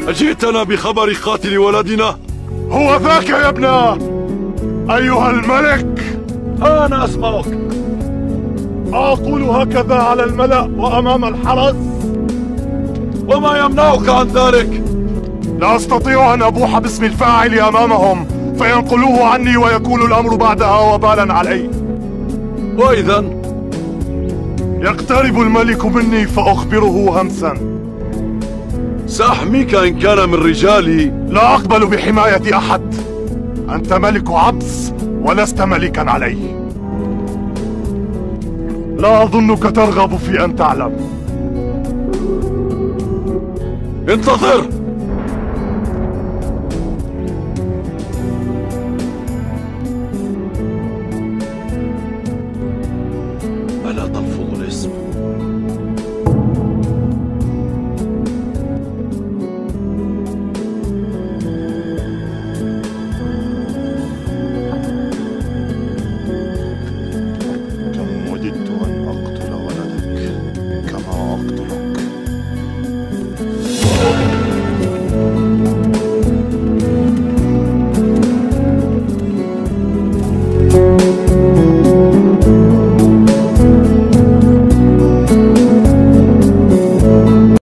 أجئتنا بخبر قاتل ولدنا؟ هو ذاك يا ابنه أيها الملك. أنا أسمعك. أقول هكذا على الملأ وأمام الحرس؟ وما يمنعك عن ذلك؟ لا أستطيع أن أبوح باسم الفاعل أمامهم فينقلوه عني ويكون الأمر بعدها وبالا علي. وإذا؟ يقترب الملك مني فأخبره همسا. سأحميك إن كان من رجالي. لا أقبل بحماية أحد. أنت ملك عبس ولست ملكا علي. لا أظنك ترغب في أن تعلم. انتظر.